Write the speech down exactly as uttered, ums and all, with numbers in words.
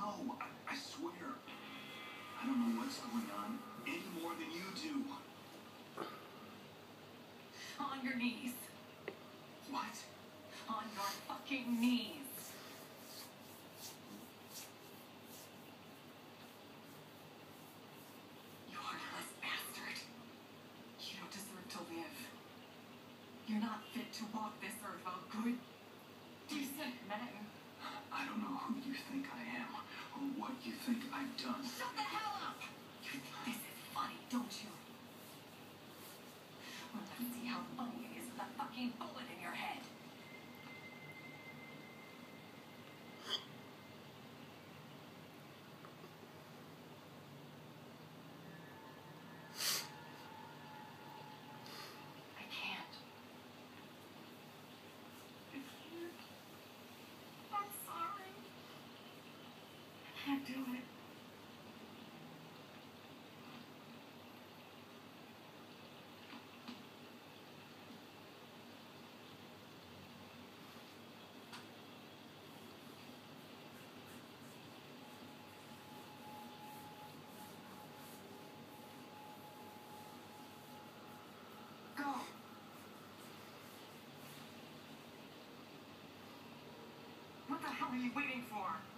know. I, I swear. I don't know what's going on any more than you do. On your knees. What? On your fucking knees. You heartless bastard. You don't deserve to live. You're not fit to walk this earth while good, decent men. I don't know who you think I am or what you think I've done. Shut the hell up! You think this is funny, don't you? Well, let's see how funny it is with a fucking bullet in your head. I can't. I can't. I'm sorry. I can't do it. Go. What the hell are you waiting for?